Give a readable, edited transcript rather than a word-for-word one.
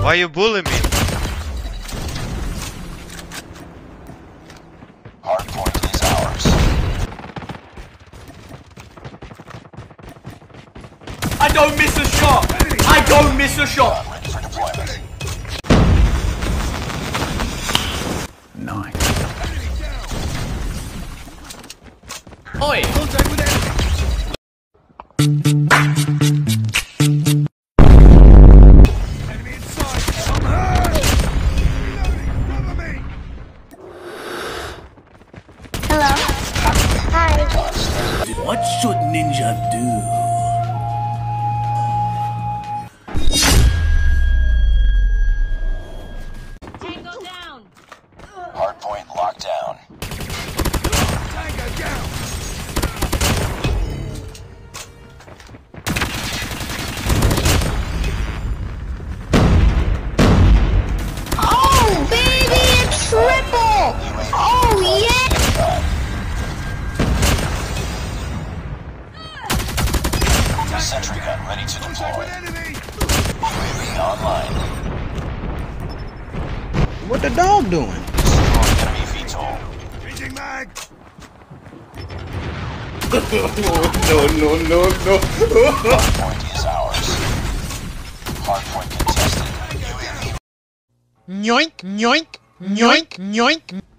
Why you bullying me? Hardpoint is ours. I don't miss a shot! I don't miss a shot! Ready for deployment. Nice. Oi! Contact with enemy. Enemy inside. I'm hurt. Reloading. Cover me. Hello. Hi. What should ninja do? Tango down. Hardpoint locked down. Tango down. Oh, baby, a triple. Oh, yeah. Sentry gun ready to Contact with deploy. enemy. UAV online. What the dog doing? Destroy enemy VTOL. Changing mag. Hardpoint is ours. Hardpoint contested. UAV. Yoink, yoink, yoink, yoink.